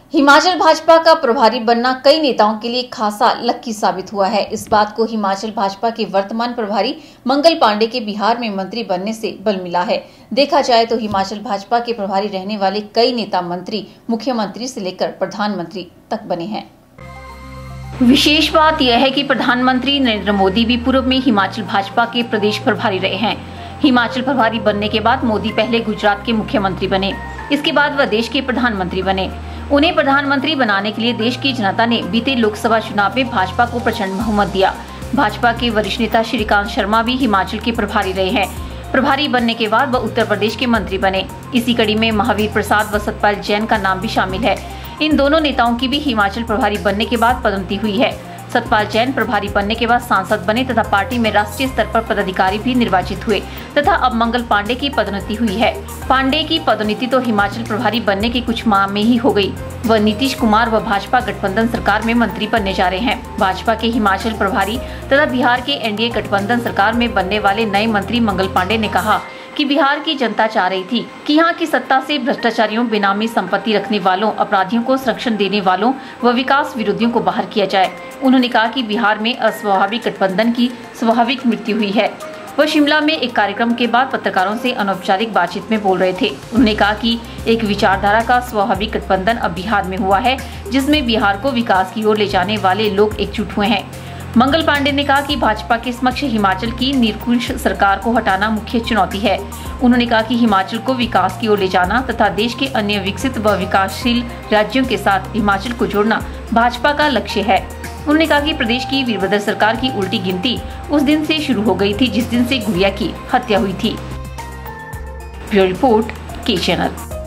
हिमाचल भाजपा का प्रभारी बनना कई नेताओं के लिए खासा लकी साबित हुआ है। इस बात को हिमाचल भाजपा के वर्तमान प्रभारी मंगल पांडे के बिहार में मंत्री बनने से बल मिला है। देखा जाए तो हिमाचल भाजपा के प्रभारी रहने वाले कई नेता मंत्री मुख्यमंत्री से लेकर प्रधानमंत्री तक बने हैं। विशेष बात यह है कि प्रधानमंत्री नरेंद्र मोदी भी पूर्व में हिमाचल भाजपा के प्रदेश प्रभारी रहे हैं। हिमाचल प्रभारी बनने के बाद मोदी पहले गुजरात के मुख्यमंत्री बने, इसके बाद वह देश के प्रधानमंत्री बने। उन्हें प्रधानमंत्री बनाने के लिए देश की जनता ने बीते लोकसभा चुनाव में भाजपा को प्रचंड बहुमत दिया। भाजपा के वरिष्ठ नेता श्रीकांत शर्मा भी हिमाचल के प्रभारी रहे हैं। प्रभारी बनने के बाद वह उत्तर प्रदेश के मंत्री बने। इसी कड़ी में महावीर प्रसाद व सतपाल जैन का नाम भी शामिल है। इन दोनों नेताओं की भी हिमाचल प्रभारी बनने के बाद पदोन्नति हुई है। सतपाल जैन प्रभारी बनने के बाद सांसद बने तथा पार्टी में राष्ट्रीय स्तर पर पदाधिकारी भी निर्वाचित हुए तथा अब मंगल पांडे की पदोन्नति हुई है। पांडे की पदोन्नति तो हिमाचल प्रभारी बनने के कुछ माह में ही हो गई। वह नीतीश कुमार व भाजपा गठबंधन सरकार में मंत्री बनने जा रहे हैं। भाजपा के हिमाचल प्रभारी तथा बिहार के एनडीए गठबंधन सरकार में बनने वाले नए मंत्री मंगल पांडे ने कहा कि बिहार की जनता चाह रही थी कि यहाँ की सत्ता से भ्रष्टाचारियों, बेनामी संपत्ति रखने वालों, अपराधियों को संरक्षण देने वालों व विकास विरोधियों को बाहर किया जाए। उन्होंने कहा कि बिहार में अस्वाभाविक गठबंधन की स्वाभाविक मृत्यु हुई है। वह शिमला में एक कार्यक्रम के बाद पत्रकारों से अनौपचारिक बातचीत में बोल रहे थे। उन्होंने कहा कि एक विचारधारा का स्वाभाविक गठबंधन अब बिहार में हुआ है, जिसमें बिहार को विकास की ओर ले जाने वाले लोग एकजुट हुए हैं। मंगल पांडे ने कहा कि भाजपा के समक्ष हिमाचल की निरंकुश सरकार को हटाना मुख्य चुनौती है। उन्होंने कहा कि हिमाचल को विकास की ओर ले जाना तथा देश के अन्य विकसित व विकासशील राज्यों के साथ हिमाचल को जोड़ना भाजपा का लक्ष्य है। उन्होंने कहा कि प्रदेश की वीरभद्र सरकार की उल्टी गिनती उस दिन से शुरू हो गई थी जिस दिन से गुड़िया की हत्या हुई थी। ब्यूरो रिपोर्ट, के चैनल।